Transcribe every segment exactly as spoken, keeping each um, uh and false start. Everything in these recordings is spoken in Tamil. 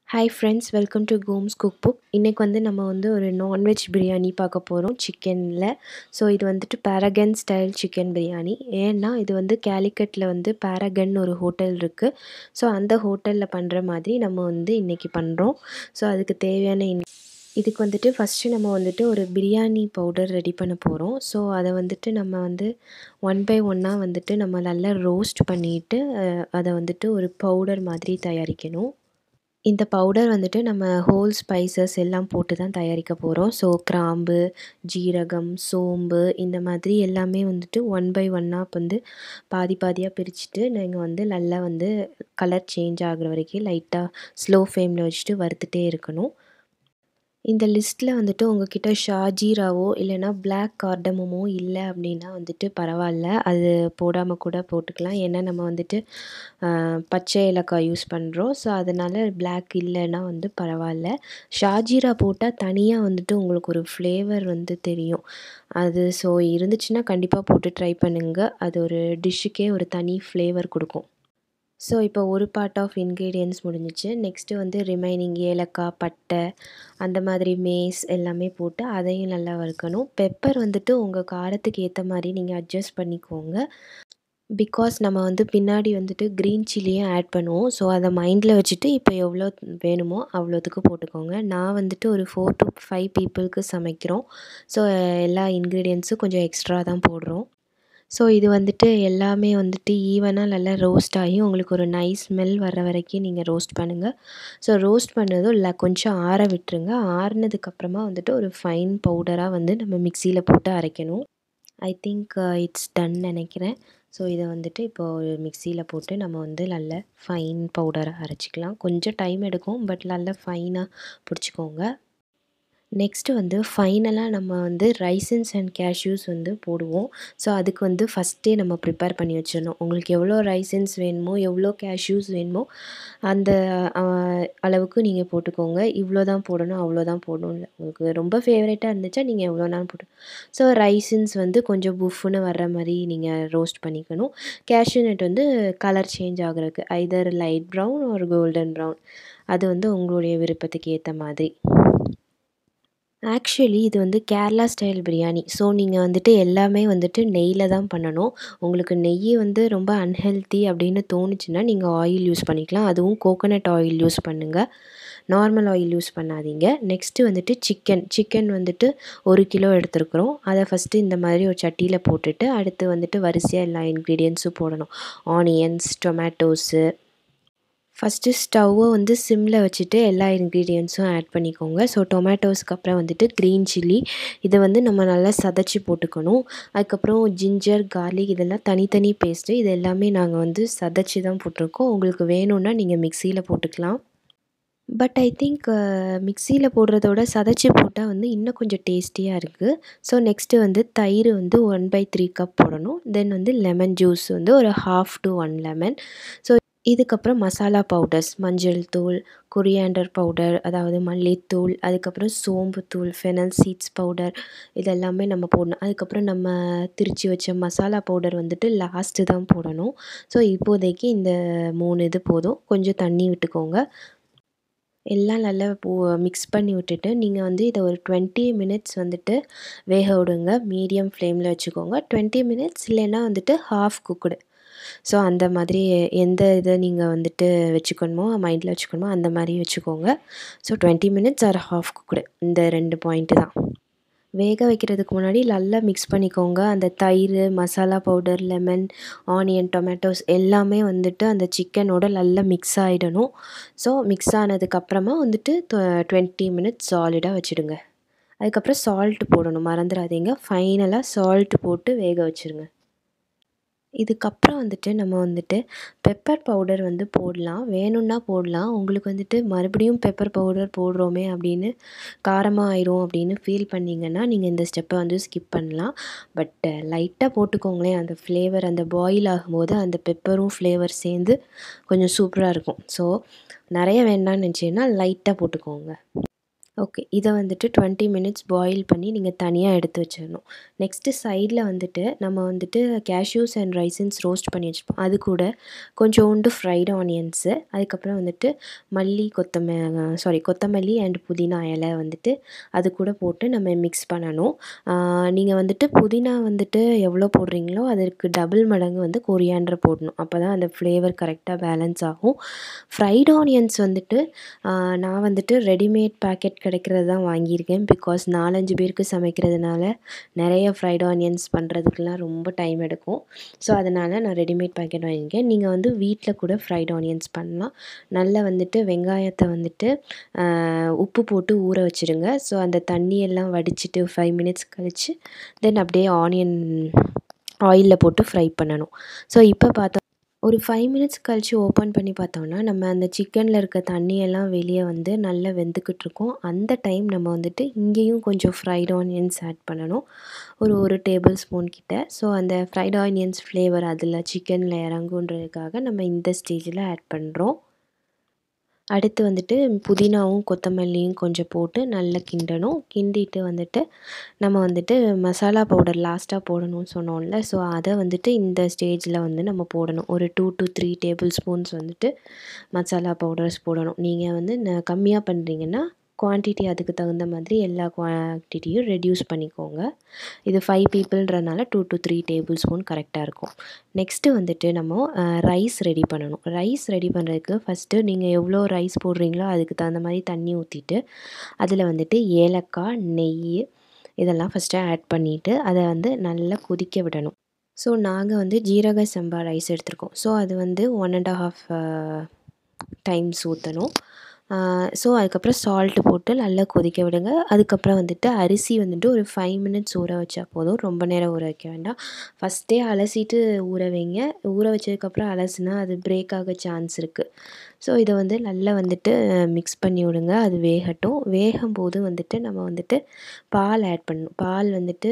Hi friends, welcome to Goom's Cookbook. இன்னைக்கு வந்து நம்ம வந்து ஒரு நான்வெஜ் பிரியாணி பார்க்க போகிறோம் சிக்கனில். ஸோ இது வந்துட்டு பேரகன் ஸ்டைல் சிக்கன் பிரியாணி. ஏன்னா இது வந்து கேலிக்கட்டில் வந்து பேரகன் ஒரு ஹோட்டல் இருக்குது. ஸோ அந்த ஹோட்டலில் பண்ணுற மாதிரி நம்ம வந்து இன்றைக்கி பண்ணுறோம். ஸோ அதுக்கு தேவையான இன் இதுக்கு வந்துட்டு ஃபஸ்ட்டு நம்ம வந்துட்டு ஒரு பிரியாணி பவுடர் ரெடி பண்ண போகிறோம். ஸோ அதை வந்துட்டு நம்ம வந்து ஒன் பை ஒன்னாக வந்துட்டு நம்ம நல்லா ரோஸ்ட் பண்ணிவிட்டு அதை வந்துட்டு ஒரு பவுடர் மாதிரி தயாரிக்கணும். இந்த பவுடர் வந்துட்டு நம்ம ஹோல் ஸ்பைசஸ் எல்லாம் போட்டு தான் தயாரிக்க போகிறோம். ஸோ கிராம்பு, ஜீரகம், சோம்பு இந்த மாதிரி எல்லாமே வந்துட்டு ஒன் பை ஒன்னாக வந்து பாதி பாதியாக பிரிச்சுட்டு நீங்கள் வந்து நல்லா வந்து கலர் சேஞ்ச் ஆகிற வரைக்கும் லைட்டாக ஸ்லோ ஃப்ளேமில் வச்சுட்டு வறுத்துட்டே இருக்கணும். இந்த லிஸ்ட்டில் வந்துட்டு உங்கள்கிட்ட ஷாஜீராவோ இல்லைனா பிளாக் கார்டமமோ இல்லை அப்படின்னா வந்துட்டு பரவாயில்ல, அது போடாமல் கூட போட்டுக்கலாம். ஏன்னா நம்ம வந்துட்டு பச்சை ஏலக்காய் யூஸ் பண்ணுறோம். ஸோ அதனால் பிளாக் இல்லைன்னா வந்து பரவாயில்ல. ஷாஜீரா போட்டால் தனியாக வந்துட்டு உங்களுக்கு ஒரு ஃப்ளேவர் வந்து தெரியும். அது ஸோ இருந்துச்சுன்னா கண்டிப்பாக போட்டு ட்ரை பண்ணுங்கள். அது ஒரு டிஷ்ஷுக்கே ஒரு தனி ஃப்ளேவர் கொடுக்கும். ஸோ இப்போ ஒரு பார்ட் ஆஃப் இன்க்ரீடியன்ட்ஸ் முடிஞ்சிச்சு. நெக்ஸ்ட்டு வந்து ரிமைனிங் ஏலக்காய், பட்டை அந்த மாதிரி மேஸ் எல்லாமே போட்டு அதையும் நல்லா வறுக்கணும். பெப்பர் வந்துட்டு உங்கள் காரத்துக்கு ஏற்ற மாதிரி நீங்கள் அட்ஜஸ்ட் பண்ணிக்கோங்க. பிகாஸ் நம்ம வந்து பின்னாடி வந்துட்டு க்ரீன் சில்லியும் ஆட் பண்ணுவோம். ஸோ அதை மைண்டில் வச்சுட்டு இப்போ எவ்வளோ வேணுமோ அவ்வளோத்துக்கு போட்டுக்கோங்க. நான் வந்துட்டு ஒரு ஃபோர் டு ஃபைவ் பீப்புளுக்கு சமைக்கிறோம். ஸோ எல்லா இன்க்ரீடியன்ட்ஸும் கொஞ்சம் எக்ஸ்ட்ரா தான் போடுறோம். ஸோ இது வந்துட்டு எல்லாமே வந்துட்டு ஈவனாக நல்லா ரோஸ்ட் ஆகி உங்களுக்கு ஒரு நைஸ் ஸ்மெல் வர்ற வரைக்கும் நீங்கள் ரோஸ்ட் பண்ணுங்கள். ஸோ ரோஸ்ட் பண்ணதும் இல்லை கொஞ்சம் ஆற விட்டுருங்க. ஆறுனதுக்கப்புறமா வந்துட்டு ஒரு ஃபைன் பவுடராக வந்து நம்ம மிக்சியில் போட்டு அரைக்கணும். ஐ திங்க் இட்ஸ் டன் நினைக்கிறேன். ஸோ இதை வந்துட்டு இப்போது ஒரு மிக்சியில் போட்டு நம்ம வந்து நல்ல ஃபைன் பவுடராக அரைச்சிக்கலாம். கொஞ்சம் டைம் எடுக்கும், பட் நல்லா ஃபைனாக பிடிச்சிக்கோங்க. நெக்ஸ்ட்டு வந்து ஃபைனலாக நம்ம வந்து ரைசன்ஸ் அண்ட் கேஷ்யூஸ் வந்து போடுவோம். ஸோ அதுக்கு வந்து ஃபஸ்ட்டே நம்ம ப்ரிப்பேர் பண்ணி வச்சிடணும். உங்களுக்கு எவ்வளோ ரைசன்ஸ் வேணுமோ எவ்வளோ கேஷ்யூஸ் வேணுமோ அந்த அளவுக்கு நீங்கள் போட்டுக்கோங்க. இவ்வளோ தான் போடணும் அவ்வளோ தான் போடணும் இல்லை. உங்களுக்கு ரொம்ப ஃபேவரேட்டாக இருந்துச்சா நீங்கள் எவ்வளோனாலும் போட்டு. ஸோ ரைசன்ஸ் வந்து கொஞ்சம் புஃப்னு வர்ற மாதிரி நீங்கள் ரோஸ்ட் பண்ணிக்கணும். கேஷ்யூ நட் வந்து கலர் சேஞ்ச் ஆகுறதுக்கு ஐதர் லைட் ப்ரௌன் ஒரு கோல்டன் ப்ரௌன், அது வந்து உங்களுடைய விருப்பத்துக்கு ஏற்ற மாதிரி. ஆக்சுவலி இது வந்து கேரளா ஸ்டைல் பிரியாணி. ஸோ நீங்கள் வந்துட்டு எல்லாமே வந்துட்டு நெய்யில் தான் பண்ணணும். உங்களுக்கு நெய் வந்து ரொம்ப அன்ஹெல்த்தி அப்படின்னு தோணுச்சுன்னா நீங்கள் ஆயில் யூஸ் பண்ணிக்கலாம். அதுவும் கோகோனட் ஆயில் யூஸ் பண்ணுங்கள், நார்மல் ஆயில் யூஸ் பண்ணாதீங்க. நெக்ஸ்ட்டு வந்துட்டு சிக்கன் சிக்கன் வந்துட்டு ஒரு கிலோ எடுத்துருக்குறோம். அதை ஃபஸ்ட்டு இந்த மாதிரி ஒரு சட்டியில் போட்டுட்டு அடுத்து வந்துட்டு வரிசையாக எல்லா இன்க்ரீடியன்ஸும் போடணும். Onions, tomatoes. ஃபஸ்ட்டு ஸ்டவ்வை வந்து சிம்மில் வச்சுட்டு எல்லா இன்க்ரீடியன்ஸும் ஆட் பண்ணிக்கோங்க. ஸோ டொமேட்டோஸ்க்கு அப்புறம் வந்துட்டு க்ரீன் சில்லி இதை வந்து நம்ம நல்லா சதைச்சி போட்டுக்கணும். அதுக்கப்புறம் ஜிஞ்சர், கார்லிக் இதெல்லாம் தனித்தனி பேஸ்ட்டு. இது எல்லாமே நாங்கள் வந்து சதைச்சி தான் போட்டிருக்கோம். உங்களுக்கு வேணும்னா நீங்கள் மிக்சியில் போட்டுக்கலாம். பட் ஐ திங்க் மிக்சியில் போடுறதோட சதைச்சி போட்டால் வந்து இன்னும் கொஞ்சம் டேஸ்டியாக இருக்குது. ஸோ நெக்ஸ்ட்டு வந்து தயிர் வந்து ஒன் பை த்ரீ கப் போடணும். தென் வந்து லெமன் ஜூஸ் வந்து ஒரு half to one lemon. So இதுக்கப்புறம் மசாலா பவுடர்ஸ், மஞ்சள் தூள், கொரியாண்டர் பவுடர் அதாவது மல்லித்தூள், அதுக்கப்புறம் சோம்பு தூள், ஃபெனல் சீட்ஸ் பவுடர் இதெல்லாமே நம்ம போடணும். அதுக்கப்புறம் நம்ம திரித்து வச்ச மசாலா பவுடர் வந்துட்டு லாஸ்ட்டு தான் போடணும். ஸோ இப்போதைக்கு இந்த மூணு இது போதும். கொஞ்சம் தண்ணி விட்டுக்கோங்க. எல்லாம் நல்லா போ மிக்ஸ் பண்ணி விட்டுட்டு நீங்கள் வந்து இதை ஒரு டுவெண்ட்டி மினிட்ஸ் வந்துட்டு வேக விடுங்க. மீடியம் ஃப்ளேமில் வச்சுக்கோங்க. டுவெண்ட்டி மினிட்ஸ் இல்லைன்னா வந்துட்டு ஹாஃப் குக்குடு. ஸோ அந்த மாதிரி எந்த இதை நீங்கள் வந்துட்டு வச்சுக்கணுமோ மைண்டில் வச்சுக்கணுமோ அந்த மாதிரி வச்சுக்கோங்க. So twenty minutes or half cooked, இந்த ரெண்டு பாயிண்ட்டு தான். வேக வைக்கிறதுக்கு முன்னாடி நல்லா மிக்ஸ் பண்ணிக்கோங்க. அந்த தயிர், masala powder, lemon, onion, tomatoes எல்லாமே வந்துட்டு அந்த சிக்கனோட நல்லா மிக்ஸ் ஆகிடணும். ஸோ மிக்ஸ் ஆனதுக்கப்புறமா வந்துட்டு டுவெண்ட்டி மினிட்ஸ் சாலிடாக வச்சுடுங்க. அதுக்கப்புறம் சால்ட்டு போடணும், மறந்துடாதீங்க. ஃபைனலாக சால்ட்டு போட்டு வேக வச்சுருங்க. இதுக்கப்புறம் வந்துட்டு நம்ம வந்துட்டு பெப்பர் பவுடர் வந்து போடலாம். வேணும்னா போடலாம். உங்களுக்கு வந்துட்டு மறுபடியும் பெப்பர் பவுடர் போடுறோமே அப்படின்னு காரமாக ஆயிரும் அப்படின்னு ஃபீல் பண்ணிங்கன்னா நீங்கள் இந்த ஸ்டெப்பை வந்து ஸ்கிப் பண்ணலாம். பட் லைட்டாக போட்டுக்கோங்களேன். அந்த ஃப்ளேவர் அந்த பாயில் ஆகும்போது அந்த பெப்பரும் ஃப்ளேவர் சேர்ந்து கொஞ்சம் சூப்பராக இருக்கும். ஸோ நிறைய வேண்டாம்னு நினச்சிங்கன்னா லைட்டாக போட்டுக்கோங்க. ஓகே. இத வந்துட்டு டுவெண்ட்டி மினிட்ஸ் பாயில் பண்ணி நீங்க தனியா எடுத்து வச்சிரணும். நெக்ஸ்ட்டு சைட்ல வந்துட்டு நம்ம வந்துட்டு கேஷ்யூஸ் அண்ட் ரைசின்ஸ் ரோஸ்ட் பண்ணி வச்சுப்போம். அது கூட கொஞ்சோண்டு ஃப்ரைட் ஆனியன்ஸு, அதுக்கப்புறம் வந்துட்டு மல்லி, கொத்தம சாரி கொத்தமல்லி அண்ட் புதினா இலை வந்துட்டு அது கூட போட்டு நம்ம மிக்ஸ் பண்ணணும். ஆ நீங்க வந்துட்டு புதினா வந்துட்டு எவ்வளோ போடுறீங்களோ, அதற்கு டபுள் மடங்கு வந்து கொரியாண்டர் போடணும். அப்பதான் அந்த ஃப்ளேவர் கரெக்ட்டா பேலன்ஸ் ஆகும். ஃப்ரைட் ஆனியன்ஸ் வந்துட்டு ஆ நான் வந்துட்டு ரெடிமேட் பாக்கெட் கிடைக்கிறது தான் வாங்கியிருக்கேன். பிகாஸ் நாலு, அஞ்சு பேருக்கு சமைக்கிறதுனால நெறைய ஃப்ரைட் ஆனியன்ஸ் பண்ணுறதுக்குலாம் ரொம்ப டைம் எடுக்கும். ஸோ, அதனால நான் ரெடிமேட் பாக்கெட் வாங்கியிருக்கேன். நீங்க வந்து வீட்ல கூட ஃப்ரைட் ஆனியன்ஸ் பண்ணலாம். நல்லா வந்துட்டு வெங்காயத்த வந்துட்டு ஆ உப்பு போட்டு ஊற வச்சுருங்க. ஸோ, அந்த தண்ணியெல்லாம் வடிச்சிட்டு ஃபைவ் மினிட்ஸ் கழிச்சு தென் அப்படியே ஆனியன் ஆயில்ல போட்டு ஃப்ரை பண்ணணும். ஸோ, இப்போ பார்த்தோம் ஒரு ஃபைவ் மினிட்ஸ் கழிச்சு ஓப்பன் பண்ணி பார்த்தோம்னா, நம்ம அந்த சிக்கன்ல இருக்க தண்ணியெல்லாம் வெளிய வந்து நல்லா வெந்துக்கிட்டுருக்கும். அந்த டைம் நம்ம வந்துட்டு இங்கேயும் கொஞ்சம் ஃப்ரைட் ஆனியன்ஸ் ஆட் பண்ணணும். ஒரு 1 டேபிள் ஸ்பூன் கிட்ட. ஸோ, அந்த ஃப்ரைட் ஆனியன்ஸ் ஃப்ளேவர் அதில சிக்கன்ல இறங்குன்றதுக்காக நம்ம இந்த ஸ்டேஜில ஆட் பண்றோம். அடுத்து வந்துட்டு புதினாவும், கொத்தமல்லியும் கொஞ்சம் போட்டு நல்லா கிண்டணும். கிண்டிட்டு வந்துட்டு நம்ம வந்துட்டு மசாலா பவுடர் லாஸ்ட்டா போடணும்னு சொன்னோம்ல. ஸோ, அத வந்துட்டு இந்த ஸ்டேஜில வந்து நம்ம போடணும். ஒரு two two three tablespoons வந்துட்டு மசாலா பவுடர்ஸ் போடணும். நீங்க வந்து ந கம்மியா பண்ணுறீங்கன்னா, குவான்டிட்டி அதுக்கு தகுந்த மாதிரி எல்லா குவான்டிட்டியும் ரெட்யூஸ் பண்ணிக்கோங்க. இது ஃபைவ் பீப்பிள்ன்றனால two two three tablespoon கரெக்ட்டா இருக்கும். நெக்ஸ்ட்டு வந்துட்டு நம்ம அ ரைஸ் ரெடி பண்ணணும். ரைஸ் ரெடி பண்ணுறதுக்கு ஃபஸ்ட்டு நீங்க எவ்வளோ ரைஸ் போடுறீங்களோ, அதுக்கு தகுந்த மாரி தண்ணி ஊத்திட்டு, அதில வந்துட்டு ஏலக்காய், நெய்யி இதெல்லாம் ஃபஸ்ட்டு ஆட் பண்ணிட்டு, அத வந்து நல்லா கொதிக்க விடணும். ஸோ, நாங்க வந்து ஜீரக சம்பா ரைஸ் எடுத்திருக்கோம். ஸோ, அது வந்து one and half uh times ஊத்தணும். ஆ ஸோ, அதுக்கப்புறம் சால்ட் போட்டு நல்லா கொதிக்க விடுங்க. அதுக்கப்புறம் வந்துட்டு அரிசி வந்துட்டு ஒரு ஃபைவ் மினிட்ஸ் ஊற வச்சா போதும். ரொம்ப நேரம் ஊற வைக்க வேண்டாம். ஃபஸ்ட்டே அலசிட்டு ஊற வைங்க. ஊற வச்சதுக்கப்புறம் அலசுனா அது பிரேக் ஆக சான்ஸ் இருக்கு. ஸோ, இத வந்து நல்லா வந்துட்டு மிக்ஸ் பண்ணி விடுங்க. அது வேகட்டும். வேகும்போது வந்துட்டு நம்ம வந்துட்டு பால் ஆட் பண்ணணும். பால் வந்துட்டு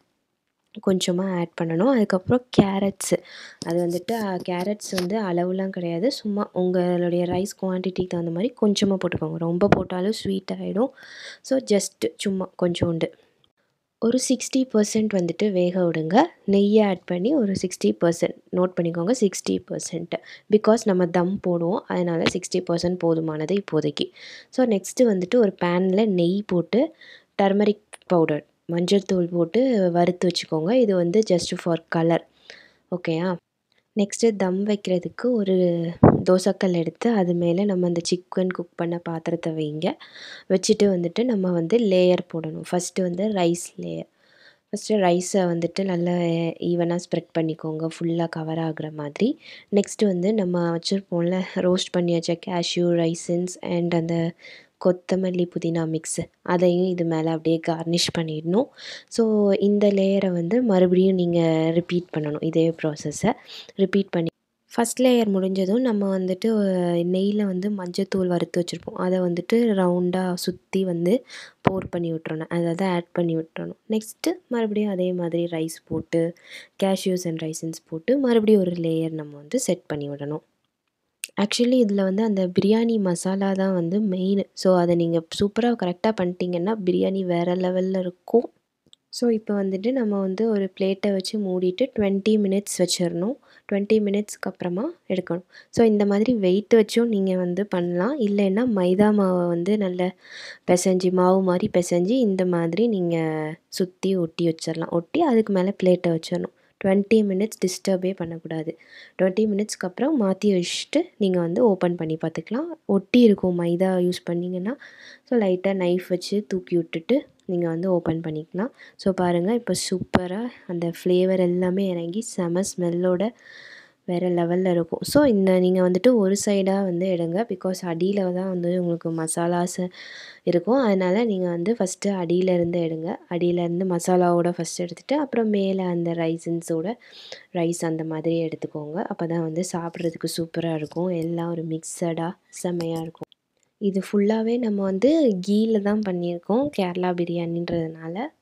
கொஞ்சமா ஆட் பண்ணணும். அதுக்கப்புறம் கேரட்ஸு அது வந்துட்டு கேரட்ஸ் வந்து அளவுலாம் கிடையாது. சும்மா உங்களுடைய ரைஸ் குவான்டிட்டிக்கு தகுந்த மாரி கொஞ்சமா போட்டுக்கோங்க. ரொம்ப போட்டாலும் ஸ்வீட் ஆயிடும். ஸோ, ஜஸ்ட் சும்மா கொஞ்சோண்டு. ஒரு சிக்ஸ்டி பர்சன்ட் வந்துட்டு வேக விடுங்க. நெய்ய ஆட் பண்ணி ஒரு சிக்ஸ்டி பர்சன்ட் நோட் பண்ணிக்கோங்க. சிக்ஸ்டி பர்சன்ட் பிகாஸ் நம்ம தம் போடுவோம். அதனால சிக்ஸ்டி பர்சன்ட் போதுமானது இப்போதைக்கு. ஸோ, நெக்ஸ்ட்டு வந்துட்டு ஒரு பேன்ல நெய் போட்டு டர்மரிக் பவுடர் மஞ்சள் தூள் போட்டு வறுத்து வச்சுக்கோங்க. இது வந்து ஜஸ்ட் ஃபார் கலர். ஓகேயா? நெக்ஸ்ட்டு தம் வைக்கிறதுக்கு ஒரு தோசைக்கல் எடுத்து அது மேலே நம்ம அந்த சிக்கன் குக் பண்ண பாத்திரத்த வைங்க. வச்சுட்டு வந்துட்டு நம்ம வந்து லேயர் போடணும். ஃபஸ்ட்டு வந்து ரைஸ் லேயர். ஃபஸ்ட்டு ரைஸை வந்துட்டு நல்லா ஈவனா ஸ்ப்ரெட் பண்ணிக்கோங்க. ஃபுல்லாக கவர் ஆகுற மாதிரி. நெக்ஸ்ட்டு வந்து நம்ம வச்சுருப்போம்ல ரோஸ்ட் பண்ணி வச்ச கேஷ்யூ, ரைசின்ஸ் அண்ட் அந்த கொத்தமல்லி, புதினா மிக்ஸு அதையும் இது மேலே அப்படியே கார்னிஷ் பண்ணிடணும். ஸோ, இந்த லேயரை வந்து மறுபடியும் நீங்கள் ரிப்பீட் பண்ணணும். இதே ப்ராசஸை ரிப்பீட் பண்ணி ஃபஸ்ட் லேயர் முடிஞ்சதும் நம்ம வந்துட்டு நெய்யில் வந்து மஞ்சத்தூள் வறுத்து வச்சுருப்போம். அதை வந்துட்டு ரவுண்டாக சுற்றி வந்து போர் பண்ணி விட்டுறணும். அதாவது ஆட் பண்ணி விட்டுறணும். நெக்ஸ்ட்டு மறுபடியும் அதே மாதிரி ரைஸ் போட்டு கேஷ்யூஸ் அண்ட் ரைசின்ஸ் போட்டு மறுபடியும் ஒரு லேயர் நம்ம வந்து செட் பண்ணி விடணும். ஆக்சுவலி இதில் வந்து அந்த பிரியாணி மசாலா தான் வந்து மெயின். ஸோ, அதை நீங்கள் சூப்பராக கரெக்டாக பண்ணிட்டீங்கன்னா பிரியாணி வேறு லெவலில் இருக்கும். ஸோ, இப்போ வந்துட்டு நம்ம வந்து ஒரு பிளேட்டை வச்சு மூடிட்டு டுவெண்ட்டி மினிட்ஸ் வச்சிடணும். டுவெண்ட்டி மினிட்ஸ்க்கு அப்புறமா எடுக்கணும். ஸோ, இந்த மாதிரி வெயிட் வச்சும் நீங்கள் வந்து பண்ணலாம். இல்லைன்னா மைதா மாவை வந்து நல்ல பிசைஞ்சு மாவு மாதிரி பிசைஞ்சு இந்த மாதிரி நீங்கள் சுற்றி ஒட்டி வச்சிடலாம். ஒட்டி அதுக்கு மேலே பிளேட்டை வச்சிடணும். டுவெண்ட்டி மினிட்ஸ் டிஸ்டர்பே பண்ணக்கூடாது. டுவெண்ட்டி மினிட்ஸ்க்கு அப்புறம் மாற்றி வச்சுட்டு நீங்கள் வந்து ஓப்பன் பண்ணி பார்த்துக்கலாம். ஒட்டி இருக்கும் மைதா யூஸ் பண்ணிங்கன்னா. ஸோ, லைட்டாக நைஃப் வச்சு தூக்கி விட்டுட்டு நீங்கள் வந்து ஓப்பன் பண்ணிக்கலாம். ஸோ, பாருங்கள் இப்போ சூப்பராக அந்த ஃப்ளேவர் எல்லாமே இறங்கி செம ஸ்மெல்லோட வேறு லெவலில் இருக்கும். ஸோ, இந்த நீங்கள் வந்துட்டு ஒரு சைடாக வந்து எடுங்க. பிகாஸ் அடியில் தான் வந்து உங்களுக்கு மசாலாஸ் இருக்கும். அதனால் நீங்கள் வந்து ஃபஸ்ட்டு அடியிலேருந்து எடுங்க. அடியிலேருந்து மசாலாவோட ஃபஸ்ட்டு எடுத்துகிட்டு அப்புறம் மேலே அந்த ரைசின்ஸோட ரைஸ் அந்த மாதிரி எடுத்துக்கோங்க. அப்போ தான் வந்து சாப்பிட்றதுக்கு சூப்பராக இருக்கும். எல்லாம் ஒரு மிக்சடாக செம்மையாக இருக்கும். இது ஃபுல்லாகவே நம்ம வந்து கீல தான் பண்ணியிருக்கோம் கேரளா பிரியாணின்றதுனால.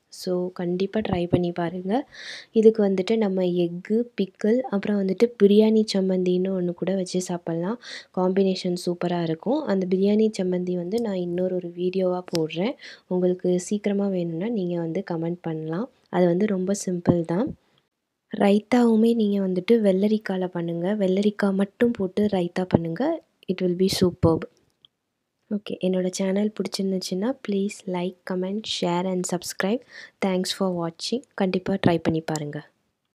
ஸோ கண்டிப்பாக ட்ரை பண்ணி பாருங்கள். இதுக்கு வந்துட்டு நம்ம எக்கு, பிக்கிள் அப்புறம் வந்துட்டு பிரியாணி சம்மந்தின்னு ஒன்று கூட வச்சு சாப்பிட்லாம். காம்பினேஷன் சூப்பராக இருக்கும். அந்த பிரியாணி சம்மந்தி வந்து நான் இன்னொரு ஒரு வீடியோவாக போடுறேன். உங்களுக்கு சீக்கிரமாக வேணும்னா நீங்கள் வந்து கமெண்ட் பண்ணலாம். அது வந்து ரொம்ப சிம்பிள் தான். ரைத்தாவுமே நீங்கள் வந்துட்டு வெள்ளரிக்கால பண்ணுங்கள். வெள்ளரிக்காய் மட்டும் போட்டு ரைத்தா பண்ணுங்கள். It will be superb. Okay. என்னோட சேனல் பிடிச்சிருந்துச்சுன்னா please like, comment, share and subscribe. Thanks for வாட்சிங். கண்டிப்பாக ட்ரை பண்ணி பாருங்கள்.